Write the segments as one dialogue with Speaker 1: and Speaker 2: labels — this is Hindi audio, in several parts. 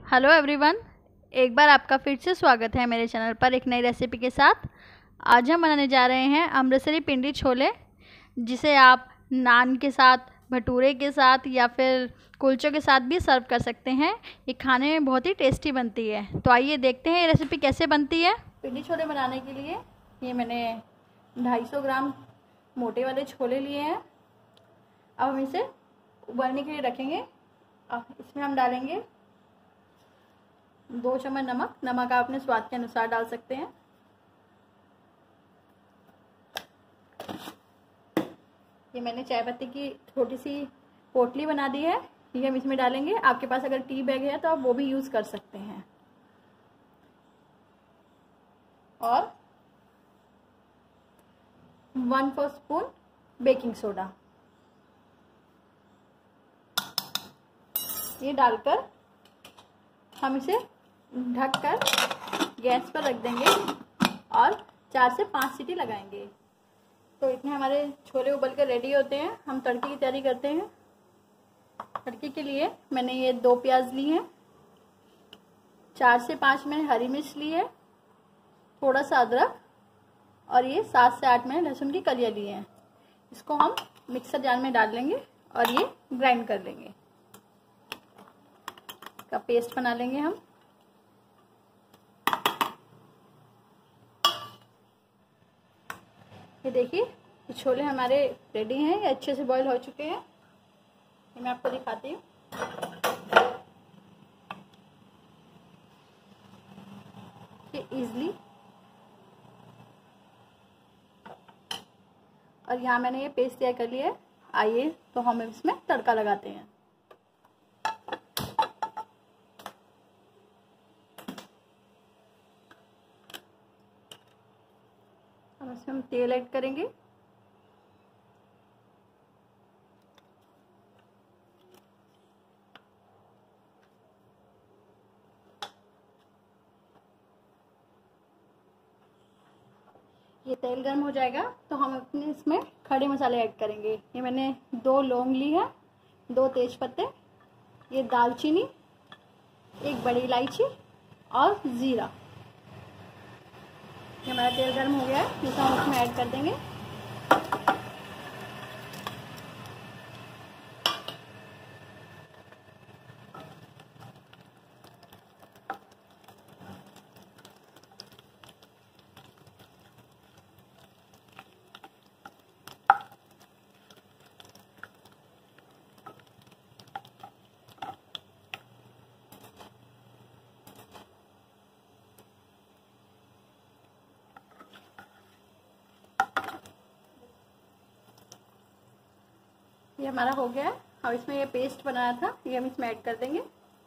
Speaker 1: हेलो एवरीवन, एक बार आपका फिर से स्वागत है मेरे चैनल पर एक नई रेसिपी के साथ। आज हम बनाने जा रहे हैं अमृतसरी पिंडी छोले, जिसे आप नान के साथ, भटूरे के साथ या फिर कुलचों के साथ भी सर्व कर सकते हैं। ये खाने में बहुत ही टेस्टी बनती है। तो आइए देखते हैं ये रेसिपी कैसे बनती है। पिंडी छोले बनाने के लिए ये मैंने 250 ग्राम मोटे वाले छोले लिए हैं। अब हम इसे उबालने के लिए रखेंगे। अब इसमें हम डालेंगे 2 चम्मच नमक। नमक आप अपने स्वाद के अनुसार डाल सकते हैं। ये मैंने चाय पत्ती की छोटी सी पोटली बना दी है, ये हम इसमें डालेंगे। आपके पास अगर टी बैग है तो आप वो भी यूज कर सकते हैं। और 1/4 स्पून बेकिंग सोडा ये डालकर हम इसे ढककर गैस पर रख देंगे और 4 से 5 सीटी लगाएंगे। तो इतने हमारे छोले उबल कर रेडी होते हैं। हम तड़के की तैयारी करते हैं। तड़के के लिए मैंने ये 2 प्याज ली हैं, 4 से 5 मैंने हरी मिर्च ली है, थोड़ा सा अदरक और ये 7 से 8 मैंने लहसुन की कलियां ली हैं। इसको हम मिक्सर जार में डाल लेंगे और ये ग्राइंड कर लेंगे। का पेस्ट बना लेंगे हम। ये देखिए, ये छोले हमारे रेडी हैं, ये अच्छे से बॉईल हो चुके हैं। ये मैं आपको दिखाती हूँ। ये इजली, और यहाँ मैंने ये पेस्ट तैयार कर लिया है। आइए तो हम इसमें तड़का लगाते हैं। अब इसमें हम तेल ऐड करेंगे। ये तेल गर्म हो जाएगा तो हम अपने इसमें खड़े मसाले ऐड करेंगे। ये मैंने 2 लौंग ली है, 2 तेज पत्ते, ये दालचीनी, 1 बड़ी इलायची और जीरा। ये हमारा तेल गर्म हो गया है, जिसे हम उसमें ऐड कर देंगे। ये हमारा हो गया है। अब इसमें ये पेस्ट बनाया था, ये हम इसमें ऐड कर देंगे।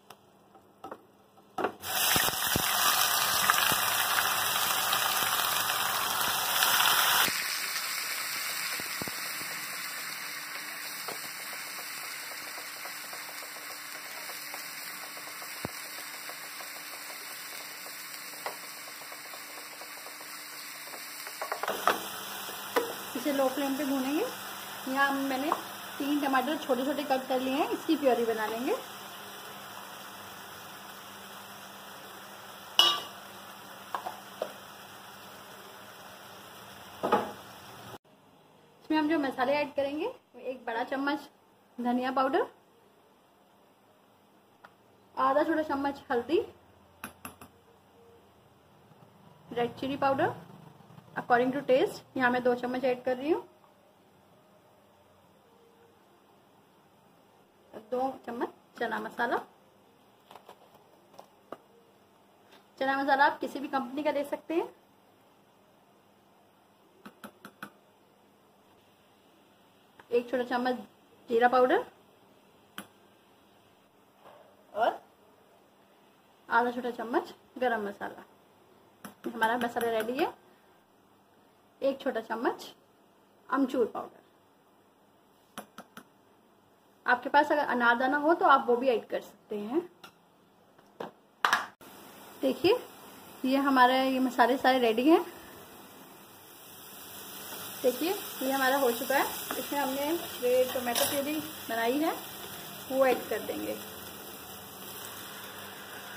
Speaker 1: इसे लो फ्लेम पे भूनेंगे। यहाँ मैंने 3 टमाटर छोटे छोटे कट कर लिए हैं, इसकी प्योरी बना लेंगे। इसमें हम जो मसाले ऐड करेंगे, 1 बड़ा चम्मच धनिया पाउडर, आधा छोटा चम्मच हल्दी, red chilli powder according to taste, यहाँ मैं 2 चम्मच ऐड कर रही हूँ, 2 चम्मच चना मसाला। चना मसाला आप किसी भी कंपनी का ले सकते हैं। एक छोटा चम्मच जीरा पाउडर और आधा छोटा चम्मच गरम मसाला। हमारा मसाला रेडी है। 1 छोटा चम्मच अमचूर पाउडर। आपके पास अगर अनारदाना हो तो आप वो भी ऐड कर सकते हैं। देखिए, ये हमारे ये मसाले सारे रेडी हैं। देखिए, ये हमारा हो चुका है। इसमें हमने ये टोमेटो प्यूरी बनाई है, वो ऐड कर देंगे।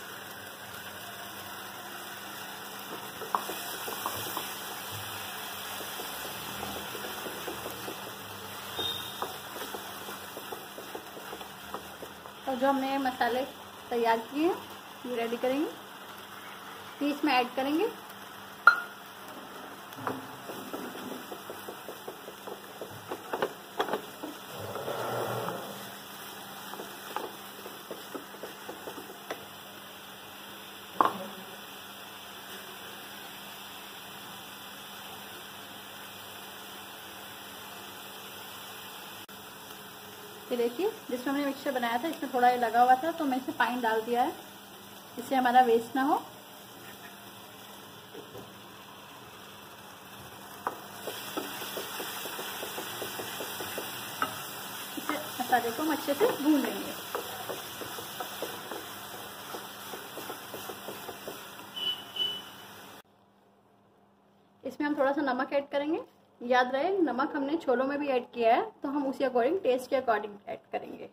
Speaker 1: अब जो हमने मसाले तैयार किए हैं ये रेडी करेंगे, ये इसमें ऐड करेंगे। ये देखिए, जिसमें हमने मिक्सचर बनाया था इसमें थोड़ा ये लगा हुआ था तो मैं इसे पानी डाल दिया है, इससे हमारा वेस्ट ना हो। इसे मसाले को हम अच्छे से भून लेंगे। इसमें हम थोड़ा सा नमक ऐड करेंगे। याद रहे नमक हमने छोलों में भी ऐड किया है तो हम उसी अकॉर्डिंग, टेस्ट के अकॉर्डिंग ऐड करेंगे।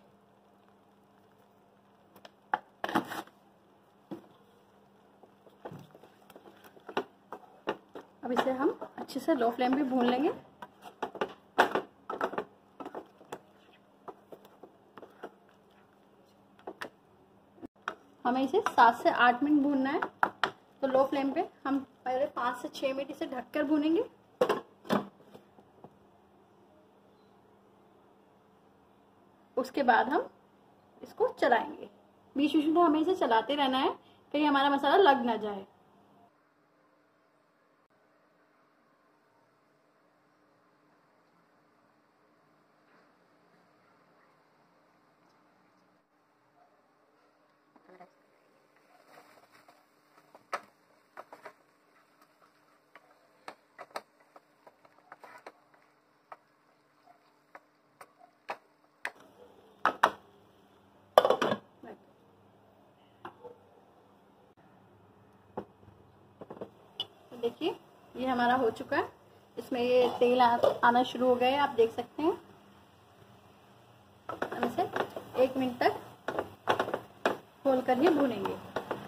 Speaker 1: अब इसे हम अच्छे से लो फ्लेम पे भून लेंगे। हमें इसे 7 से 8 मिनट भूनना है, तो लो फ्लेम पे हम पहले 5 से 6 मिनट इसे ढककर भूनेंगे। उसके बाद हम इसको चलाएंगे। बीच बीच में हमें इसे चलाते रहना है, कहीं हमारा मसाला लग ना जाए। देखिए ये हमारा हो चुका है, इसमें ये तेल आना शुरू हो गया है, आप देख सकते हैं। हम इसे 1 मिनट तक खोल कर ही भूनेंगे।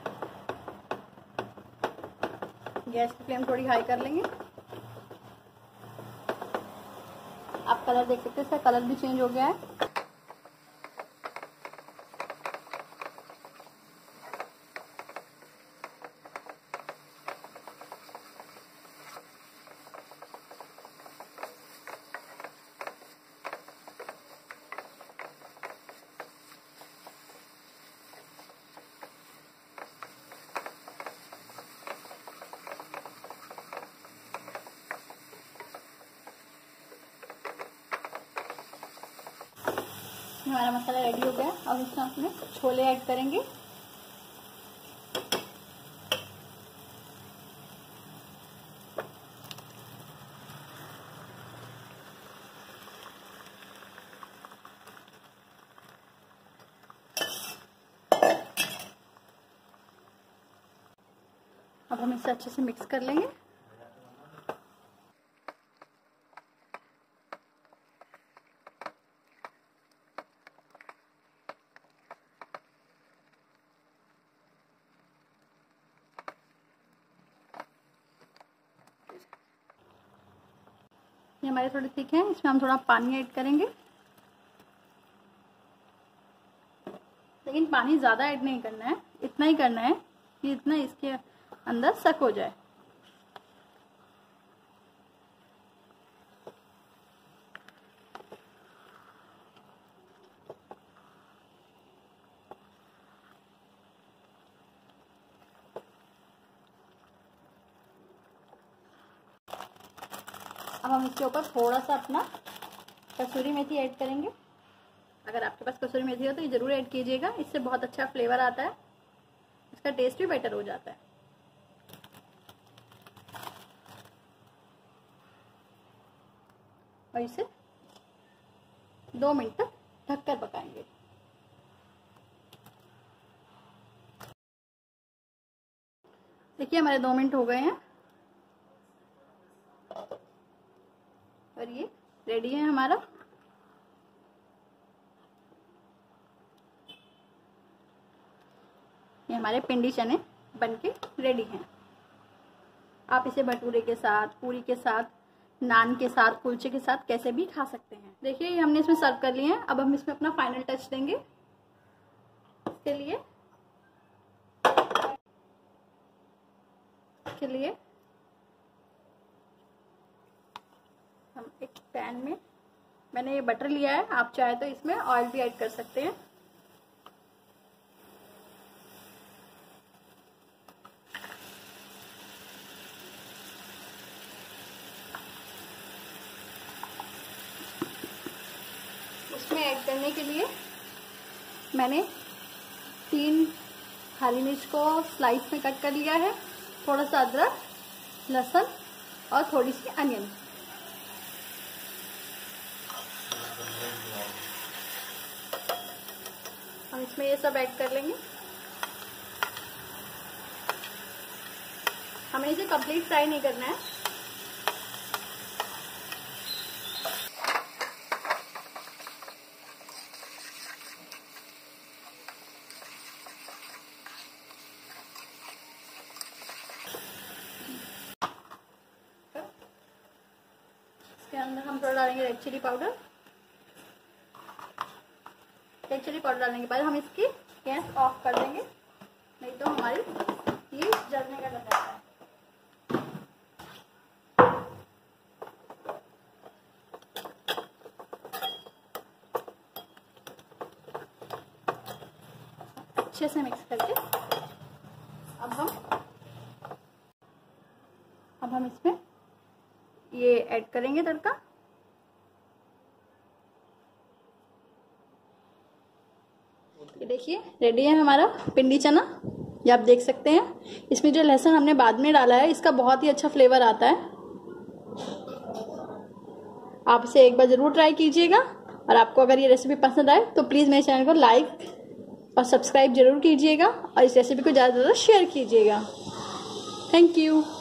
Speaker 1: गैस की फ्लेम थोड़ी हाई कर लेंगे। आप कलर देख सकते हैं, इसका कलर भी चेंज हो गया है। हमारा मसाला रेडी हो गया। अब इसमें अपने छोले ऐड करेंगे। अब हम इसे अच्छे से मिक्स कर लेंगे। ये हमारे थोड़े थिक हैं, इसमें हम थोड़ा पानी ऐड करेंगे, लेकिन पानी ज़्यादा ऐड नहीं करना है, इतना ही करना है कि इतना इसके अंदर सक हो जाए। अब हम इसके ऊपर थोड़ा सा अपना कसूरी मेथी ऐड करेंगे। अगर आपके पास कसूरी मेथी हो तो ये ज़रूर ऐड कीजिएगा, इससे बहुत अच्छा फ्लेवर आता है, इसका टेस्ट भी बेटर हो जाता है। और इसे 2 मिनट तक ढककर पकाएंगे। देखिए हमारे 2 मिनट हो गए हैं और ये रेडी है हमारा। ये हमारे पिंडी चने बनके रेडी हैं। आप इसे भटूरे के साथ, पूरी के साथ, नान के साथ, कुलचे के साथ कैसे भी खा सकते हैं। देखिए ये हमने इसमें सर्व कर लिए हैं। अब हम इसमें अपना फाइनल टच देंगे। के लिए हम एक पैन में, मैंने ये बटर लिया है, आप चाहे तो इसमें ऑयल भी ऐड कर सकते हैं। इसमें ऐड करने के लिए मैंने 3 हरी मिर्च को स्लाइस में कट कर लिया है, थोड़ा सा अदरक, लहसुन और थोड़ी सी अनियन। हम इसमें ये सब ऐड कर लेंगे। हमें इसे कंप्लीट फ्राई नहीं करना है। इसके अंदर हम थोड़ा डालेंगे red chilli powder. Red chilli powder डालने के बाद हम इसकी गैस ऑफ कर देंगे, नहीं तो हमारी ये जलने का डर रहता है। अच्छे से मिक्स करके अब हम इसमें ये ऐड करेंगे तड़का। ये देखिए रेडी है हमारा पिंडी चना, ये आप देख सकते हैं। इसमें जो लहसुन हमने बाद में डाला है, इसका बहुत ही अच्छा फ्लेवर आता है। आप इसे एक बार ज़रूर ट्राई कीजिएगा, और आपको अगर ये रेसिपी पसंद आए तो प्लीज़ मेरे चैनल को लाइक और सब्सक्राइब जरूर कीजिएगा, और इस रेसिपी को ज़्यादा से ज़्यादा शेयर कीजिएगा। Thank you.